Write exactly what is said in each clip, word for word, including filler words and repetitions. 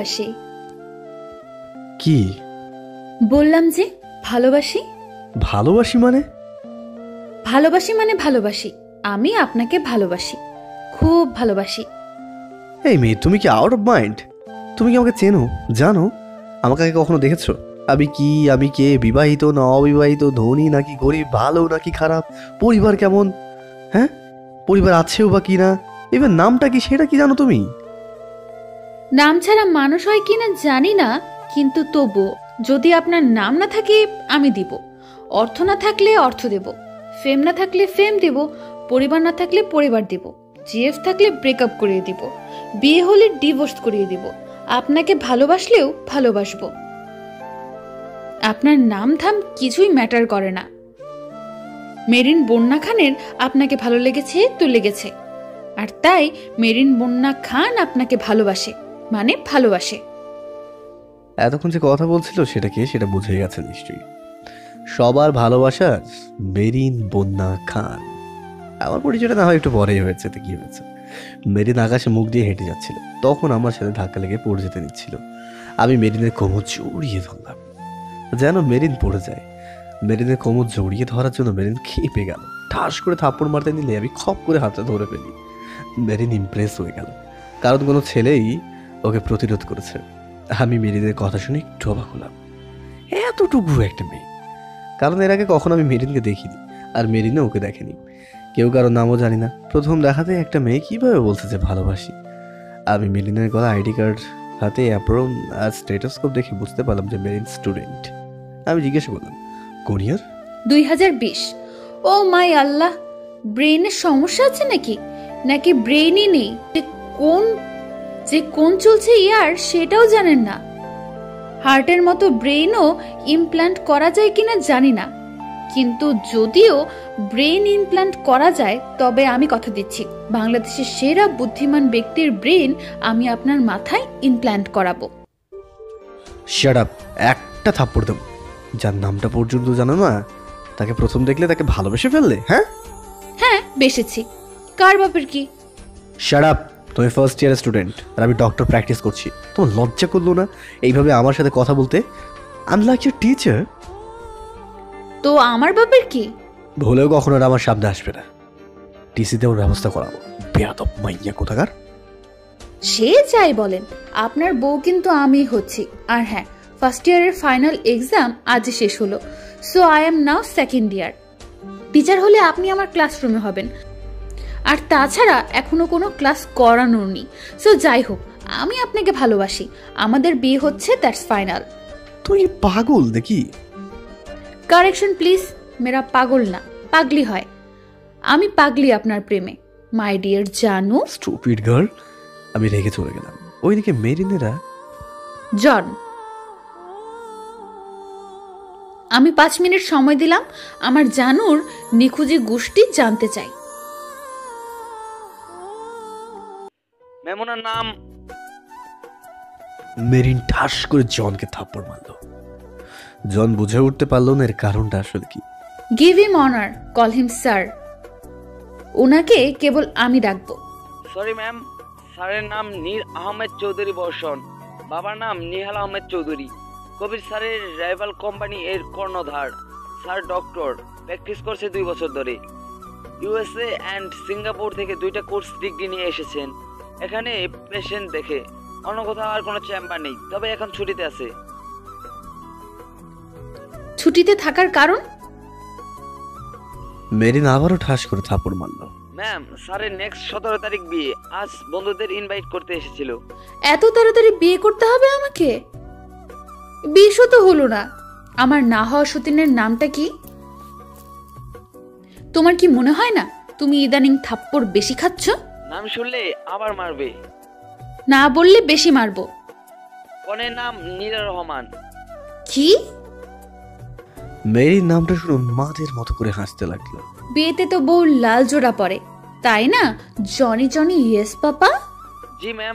ভালোবাসি। কি বললাম যে ভালোবাসি। ভালোবাসি মানে? ভালোবাসি মানে ভালোবাসি, আমি আপনাকে ভালোবাসি, খুব ভালোবাসি। এই মেয়ে, তুমি কি আউট অফ মাইন্ড? তুমি কি আমাকে চেনো, জানো? আমাকে আগে কখনো দেখেছো? আমি কি, আমি কে, বিবাহিত না অবিবাহিত, ধনী নাকি গরিব, ভালো নাকি খারাপ, পরিবার কেমন, হ্যাঁ পরিবার আছেও বা কি না, এবার নামটা কি সেটা কি জানো তুমি? নাম ছাড়া মানুষ হয় কিনা জানি না, কিন্তু তবু যদি আপনার নাম না থাকে আমি দিব, অর্থ না থাকলে অর্থ দেব, ফেম না থাকলে ফেম দেব, পরিবার না থাকলে পরিবার দেব, জিএফ থাকলে ব্রেকআপ করিয়ে দিব, বিয়ে হলে ডিভোর্স করিয়ে দিব, আপনাকে ভালোবাসলেও ভালোবাসবো। আপনার নাম ধাম কিছুই ম্যাটার করে না। মেরিন বন্যা খানের আপনাকে ভালো লেগেছে তো লেগেছে, আর তাই মেরিন বন্যা খান আপনাকে ভালোবাসে, মানে ভালোবাসে। এতক্ষণ যে কথা বলছিল সেটা কে, সেটা বুঝে গেছে নিশ্চয়ই। সবার ভালোবাসার মেরিন বন্যা খান। আমার পরিচয়টা না হয় একটু পরেই হয়েছে, তো কি হয়েছে? মেরিন আকাশে মুখ দিয়ে হেঁটে যাচ্ছিল, তখন আমার সাথে ধাক্কা লেগে পড়ে যেতে নিচ্ছিল। আমি মেরিনের কোমর জড়িয়ে ধরলাম, যেন মেরিন পড়ে যায়। মেরিনের কোমর জড়িয়ে ধরার জন্য মেরিন খেপে গেল। ঠাস করে থাপ্পড় মারতে নিলে আমি খপ করে হাতটা ধরে ফেলি। মেরিন ইমপ্রেস হয়ে গেল, কারণ কোনো ছেলেই ওকে প্রতিরোধ করেছে। আমি মেরিনের কথা শুনে একটু অবাক হলাম, এতটুকু একটা মেয়ে। কারণ এর আগে কখনো আমি মেরিনকে দেখিনি, আর মেরিনও ওকে দেখেনি। কেউ কারোর নামও জানি না। প্রথম দেখাতে একটা মেয়ে কিভাবে বলছে যে ভালোবাসি। আমি মেরিনের গলা আইডি কার্ড হাতে অ্যাপ্রন আর স্টেটাসকোপ দেখে বুঝতে পারলাম যে মেরিন স্টুডেন্ট। আমি জিজ্ঞাসা করলাম, কোন ইয়ার? দুই হাজার বিশ। ও মাই আল্লাহ, ব্রেনের সমস্যা আছে নাকি, নাকি ব্রেনই নেই? যে কোন যে কোন চলছে ইয়ার সেটাও জানেন না। হার্টের মতো ব্রেনও ইমপ্ল্যান্ট করা যায় কিনা জানি না, কিন্তু যদিও ব্রেন ইমপ্ল্যান্ট করা যায় তবে আমি কথা দিচ্ছি বাংলাদেশের সেরা বুদ্ধিমান ব্যক্তির ব্রেন আমি আপনার মাথায় ইমপ্ল্যান্ট করাবো। Shut up! একটা থাপ্পড় দেব। যার নামটা পর্যন্ত জানো না, তাকে প্রথম দেখলে তাকে ভালোবেসে ফেললে? হ্যাঁ হ্যাঁ বেসেছি, কার বাপের কি? Shut up! তুমি ফার্স্ট ইয়ার স্টুডেন্ট আর আমি ডক্টর প্র্যাকটিস করছি। তোমার লজ্জা করলো না এইভাবে আমার সাথে কথা বলতে? I am like your teacher. তো আমার বাপের কি? ভুলেও কখনো আর আমার সামনে আসবে না। টিসি দেওয়ার ব্যবস্থা করাবো। বেয়াদব মাইয়া কোথাকার। সে যাই বলেন, আপনার বউ কিন্তু আমি হচ্ছি। আর হ্যাঁ, ফার্স্ট ইয়ারের ফাইনাল এক্সাম আজই শেষ হলো, so I am now second year. Teacher হলে আপনি আমার ক্লাসরুমে হবেন, আর তাছাড়া এখনো কোনো ক্লাস করানোর নেই। সো যাই হোক, আমি আপনাকে ভালোবাসি, আমাদের বিয়ে হচ্ছে, দ্যাটস ফাইনাল। তুই পাগল দেখি। কারেকশন প্লিজ, মেরা পাগল না, পাগলি হয়। আমি পাগলি আপনার প্রেমে, মাই ডিয়ার জানু। Stupid girl. আমি রেগে চলে গেলাম। ওইদিকে মেরিনেরা। জন, আমি পাঁচ মিনিট সময় দিলাম, আমার জানুর নিখুঁজি গোষ্ঠী জানতে চাই। মেমোনার নাম। মেরিন ঠাস করে জনকে থাপ্পড় মারল। জন বুঝে উঠতে পারলো না এর কারণটা আসলে কি। Give him honour, call him sir. ওনাকে কেবল আমি ডাকবো। সরি ম্যাম, স্যারের নাম নীর আহমেদ চৌধুরী বর্ষণ, বাবার নাম নিহাল আহমেদ চৌধুরী। কবির স্যারের রাইভাল কোম্পানি এর কর্ণধার। স্যার ডক্টর, প্র্যাকটিস করছে দুই বছর ধরে। ইউএসএ অ্যান্ড সিঙ্গাপুর থেকে দুইটা কোর্স ডিগ্রি নিয়ে এসেছেন। এখানে পেশেন্ট দেখে, অন্য কোথাও আর কোনো চেম্বার নেই, তবে এখন ছুটিতে আছে। ছুটিতে থাকার কারণ? মেরিন আবারও ঠাস করে থাপ্পড় মারল। ম্যাম, স্যারের নেক্সট সতেরো তারিখ বিয়ে, আজ বন্ধুদের ইনভাইট করতে এসেছিল। এত তাড়াতাড়ি বিয়ে করতে হবে আমাকে? বিশও তো হলো না। আমার না হওয়া সতীনের নামটা কি? তোমার কি মনে হয় না তুমি ইদানিং থাপ্পড় বেশি খাচ্ছ? নাম শুনলে আবার মারবে। না বললে বেশি মারবো। কনের নাম নীরা রহমান। কি? মেরির নামটা শুনে মাদের মতো করে হাসতে লাগলো। বিয়েতে তো বউ লাল জোড়া পরে, তাই না? Johnny Johnny yes papa. জি ম্যাম।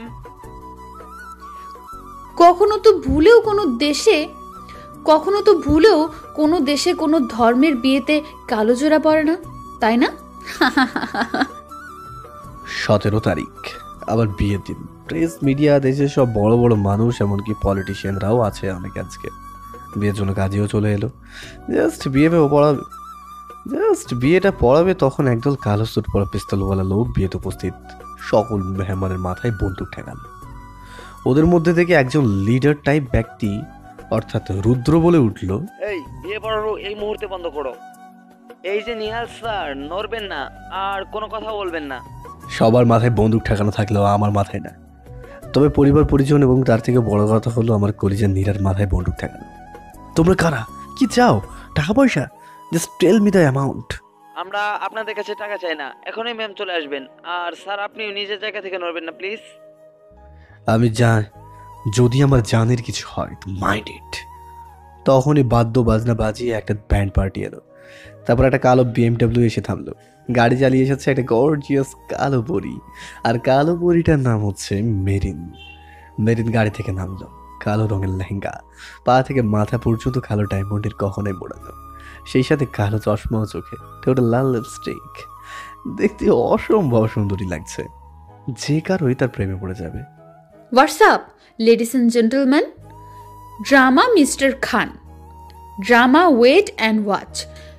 কখনো তো ভুলেও কোনো দেশে কখনো তো ভুলেও কোনো দেশে কোনো ধর্মের বিয়েতে কালো জোড়া পড়ে না, তাই না? সতেরো তারিখ আবার বিয়ের দিন প্রেস মিডিয়া দেশের সব বড় বড় মানুষ এমনকি পলিটিশিয়ানরাও আছে অনেক আজকে। বিয়ের জন্য কাজেও চলে এলো। জাস্ট বিয়ে পড়াবে জাস্ট বিয়েটা পড়াবে তখন একদল কালো স্যুট পরা পিস্তলওয়ালা লোক বিয়েতে উপস্থিত সকল মেহমানের মাথায় বন্দুক ঠেকাল। ওদের মধ্যে থেকে একজন লিডার টাইপ ব্যক্তি অর্থাৎ রুদ্র বলে উঠল, এই বিয়ে পড়ানো এই মুহূর্তে বন্ধ করো। এই যে নিহাল স্যার, নড়বেন না আর কোনো কথা বলবেন না। সবার মাথায় বন্দুক ঠেকানো থাকলেও আমার মাথায় না। তবে পরিবার পরিজন এবং তার থেকে বড় কথা হলো আমার কলিজার নীরার মাথায় বন্দুক ঠেকানো। তোমরা কারা? কি চাও? টাকা পয়সা? Just tell me the amount. আমরা আপনাদের কাছে টাকা চাই না, এখনই ম্যাম চলে আসবেন। আর স্যার আপনি নিজের জায়গা থেকে নড়বেন না প্লিজ। আমি জান যদি আমার জানের কিছু হয় তো মাইন্ড ইট। তখনই বাদ্য বাজনা বাজিয়ে একটা ব্যান্ড পার্টি এলো। তারপর একটা কালো বিএমডাব্লিউ এসে থামলো। গাড়ি চালিয়ে এসেছে একটা গর্জিয়াস কালো পরি, আর কালো পরিটার নাম হচ্ছে মেরিন। মেরিন গাড়ি থেকে নামলো, কালো রঙের লেহেঙ্গা, পা থেকে মাথা পর্যন্ত কালো ডায়মন্ডের গহনায় মোড়ানো, সেই সাথে কালো চশমা চোখে, ওটা লাল লিপস্টিক। দেখতে অসম্ভব সুন্দরী লাগছে, যে কারোই তার প্রেমে পড়ে যাবে। What's up ladies and gentleman, drama mister Khan, drama wait and watch.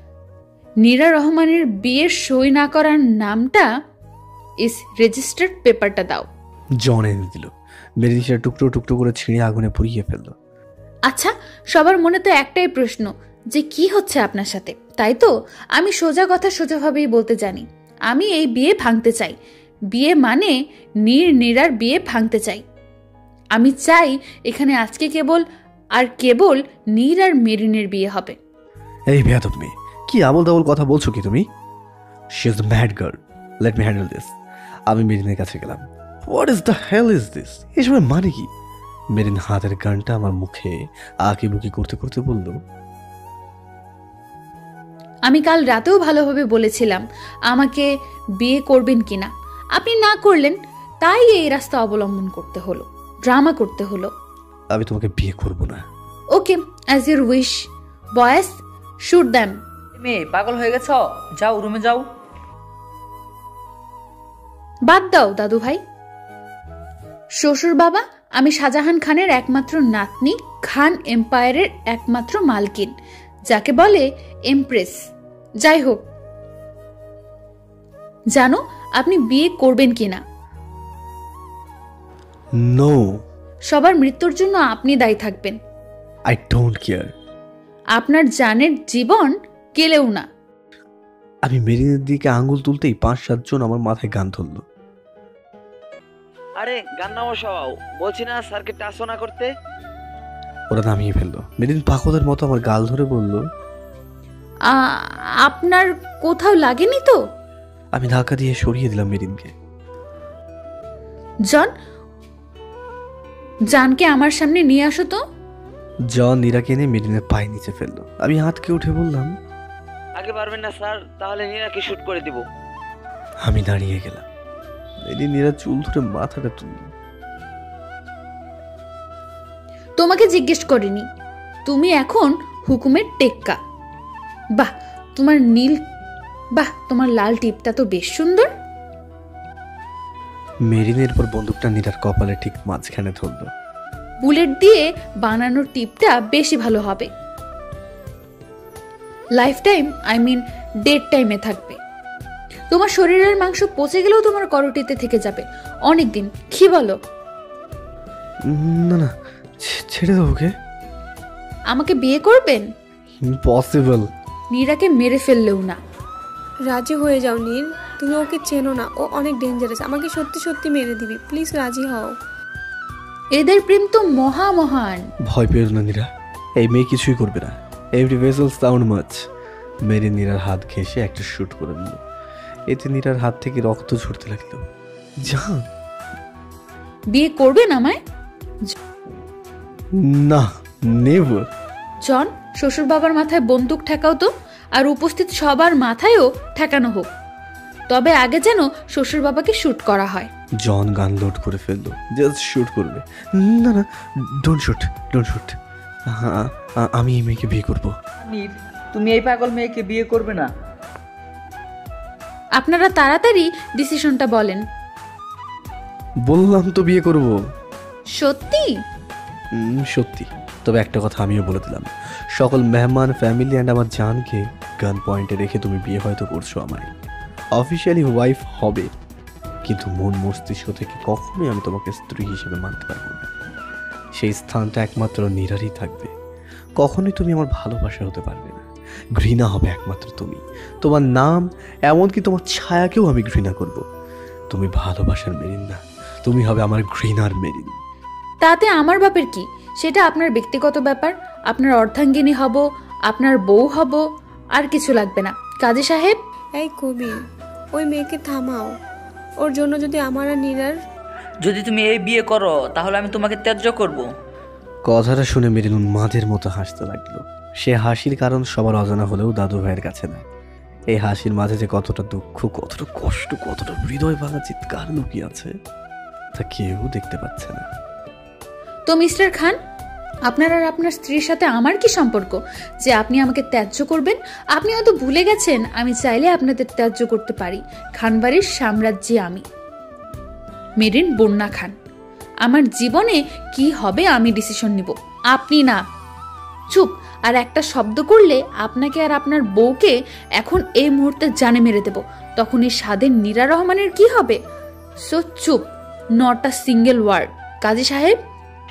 Nira রহমানের বিয়ের সই না করার নামটা ইস রেজিস্টার্ড পেপারটা দাও। জন এনে দিল। মেরিন সেটা টুকরো টুকরো করে ছিঁড়ে আগুনে পুড়িয়ে ফেললো। আচ্ছা, সবার মনে তো একটাই প্রশ্ন যে কি হচ্ছে আপনার সাথে, তাই তো? আমি সোজা কথা সোজাভাবেই বলতে জানি। আমি এই বিয়ে ভাঙতে চাই। বিয়ে মানে নীর নীরার বিয়ে ভাঙতে চাই। আমি চাই এখানে আজকে কেবল আর কেবল নীর আর মেরিনের বিয়ে হবে। এই বেয়াদব মেয়ে, কি আবল তাবল কথা বলছো কি তুমি? She is the mad girl, let me handle this. আমি মেরিনের কাছে গেলাম। What is the hell is this? এসবের মানে কি? মেরিন হাতের গানটা আমার মুখে আঁকি বুকি করতে করতে বলল, আমি কাল রাতেও ভালোভাবে বলেছিলাম আমাকে বিয়ে করবেন কিনা। আপনি না করলেন, তাই এই রাস্তা অবলম্বন করতে হলো, ড্রামা করতে হলো। আমি তোমাকে বিয়ে করব না। Okay, as your wish boys, shoot damn. মেয়ে পাগল হয়ে গেছ, যাও রুমে যাও। বাদ দাও দাদু ভাই। শ্বশুর বাবা, আমি শাহজাহান খানের একমাত্র নাতনি, খান এম্পায়ারের একমাত্র মালকিন, যাকে বলে এমপ্রেস। যাই হোক, জানো আপনি বিয়ে করবেন কিনা? নো। সবার মৃত্যুর জন্য আপনি দায়ী থাকবেন। I don't care. আপনার জানের জীবন কেলেও না। আমি মেরিনের দিকে আঙ্গুল তুলতেই পাঁচ সাতজন আমার মাথায় গান ধরলো। আরে গান নামো সবাও, বলছি না স্যারকে টাচও না করতে। ওরা নামিয়ে ফেললো। মেরিন পাগলের মতো আমার গাল ধরে বলল, আ- আপনার কোথাও লাগেনি তো? আমি ধাক্কা দিয়ে সরিয়ে দিলাম মেরিনকে। জন, জানকে আমার সামনে নিয়ে আসো তো। জন নীরাকে এনে মেরিনের পায়ে নিচে ফেললো। আমি হাতকে উঠে বললাম, আগে পারবেন না স্যার, তাহলে নীরাকে শুট করে দিব। আমি দাঁড়িয়ে গেলাম। মেরিন নীরা চুল ধরে মাথাটা তুলল। তোমাকে জিজ্ঞেস করিনি, তুমি এখন হুকুমের টেক্কা। বাহ, তোমার নীল বাহ তোমার লাল টিপটা তো বেশ সুন্দর। মেরিনের পর বন্দুকটা নীরার কপালে ঠিক মাঝখানে ধরল। বুলেট দিয়ে বানানোর টিপটা বেশি ভালো হবে। Life time, I mean dead টাইমে থাকবে। তোমার শরীরের মাংস পচে গেলেও তোমার করটিতে থেকে যাবে অনেকদিন। কি বলো? না না, ছেড়ে দাও ওকে। আমাকে বিয়ে করবেন? ইম্পসিবল। নীরাকে মেরে ফেললেও না। রাজি হয়ে যাও নীর, তুমি ওকে চেনো না, ও অনেক ডেঞ্জারাস, আমাকে সত্যি সত্যি মেরে দিবি, প্লিজ রাজি হও। এদের প্রেম তো মহা মহান। ভয় পেও না নীরা, এই মেয়ে কিছুই করবে না। Every vessel sound much. মেরি নীরার হাত ঘেঁষে একটা শুট করে নিল। এতে নীরার হাত থেকে রক্ত ঝরতে লাগলো। জান, বিয়ে করবেন আমায়? না, নেভার। জন, শ্বশুর বাবার মাথায় বন্দুক ঠেকাও তো, আর উপস্থিত সবার মাথায়ও ঠেকানো হোক। তবে আগে যেন শ্বশুর বাবাকে শুট করা হয়। জন গান লোড করে ফেললো। জাস্ট শুট করবে। না না, ডোন্ট শুট, ডোন্ট শুট। আমি এই মেয়েকে বিয়ে করবো। নীর, তুমি এই পাগল মেয়েকে বিয়ে করবে না। আপনারা তাড়াতাড়ি ডিসিশনটা বলেন। বললাম তো বিয়ে করব। সত্যি? উম, সত্যি। তবে একটা কথা আমিও বলে দিলাম, সকল মেহমান, ফ্যামিলি অ্যান্ড আমার জানকে গান পয়েন্টে রেখে তুমি বিয়ে হয়তো করছো আমায়, অফিসিয়ালি ওয়াইফ হবে, কিন্তু মন মস্তিষ্ক থেকে কখনোই আমি তোমাকে স্ত্রী হিসেবে মানতে পারবো না। সেই স্থানটা একমাত্র নীরারই থাকবে। কখনোই তুমি আমার ভালোবাসা হতে পারবে না, ঘৃণা হবে একমাত্র তুমি। তোমার নাম, এমনকি তোমার ছায়াকেও আমি ঘৃণা করব। তুমি ভালোবাসার মেরিন না, তুমি হবে আমার ঘৃণার মেরিন। তাতে আমার বাপের কি? সেটা আপনার ব্যক্তিগত ব্যাপার। আপনার অর্ধাঙ্গিনী হব, আপনার বউ হব, আর কিছু লাগবে না। কাজী সাহেব। এই কবির, ওই মেয়েকে থামাও। ওর জন্য যদি আমার আর নীরার যদি তুমি এই বিয়ে করো তাহলে আমি তোমাকে ত্যায্য করব। কথাটা শুনে মেরিন উন্মাদের মতো হাসতে লাগলো। সে হাসির কারণ সবার অজানা হলেও দাদু ভাইয়ের কাছে না। এই হাসির মাঝে যে কতটা দুঃখ, কতটা কষ্ট, কতটা হৃদয় ভাঙা চিৎকার লুকিয়ে আছে তা কেউ দেখতে পাচ্ছে না। তো মিস্টার খান, আপনার আর আপনার স্ত্রীর সাথে আমার কি সম্পর্ক যে আপনি আমাকে ত্যায্য করবেন? আপনি হয়তো ভুলে গেছেন আমি চাইলে আপনাদের ত্যায্য করতে পারি। খানবাড়ির সাম্রাজ্যে আমি মেরিন বন্যা খান। আমার জীবনে কি হবে আমি ডিসিশন নিব, আপনি না। চুপ! আর একটা শব্দ করলে আপনাকে আর আপনার বউকে এখন এই মুহূর্তে জানে মেরে দেব। তখন এই স্বাদের নীরা রহমানের কি হবে? সো চুপ, নট আ সিঙ্গেল ওয়ার্ড। কাজী সাহেব।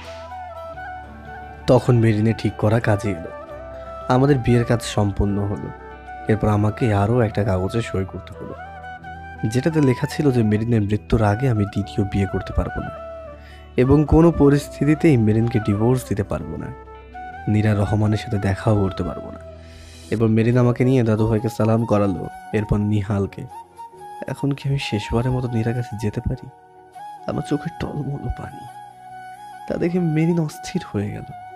তখন মেরিনে ঠিক করা কাজে এলো। আমাদের বিয়ের কাজ সম্পূর্ণ হলো। এরপর আমাকে আরও একটা কাগজে সই করতে হলো, যেটাতে লেখা ছিল যে মেরিনের মৃত্যুর আগে আমি দ্বিতীয় বিয়ে করতে পারবো না এবং কোনো পরিস্থিতিতেই মেরিনকে ডিভোর্স দিতে পারবো না। নীরা রহমানের সাথে দেখাও করতে পারবো না। এবার মেরিন আমাকে নিয়ে দাদু ভাইকে সালাম করালো, এরপর নিহালকে। এখন কি আমি শেষবারের মতো নীরার কাছে যেতে পারি? আমার চোখে টলমল পানি। তা দেখে মেরিন অস্থির হয়ে গেল।